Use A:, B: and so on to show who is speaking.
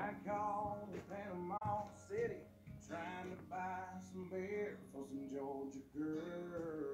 A: I called Panama City, trying to buy some beer for some Georgia girl.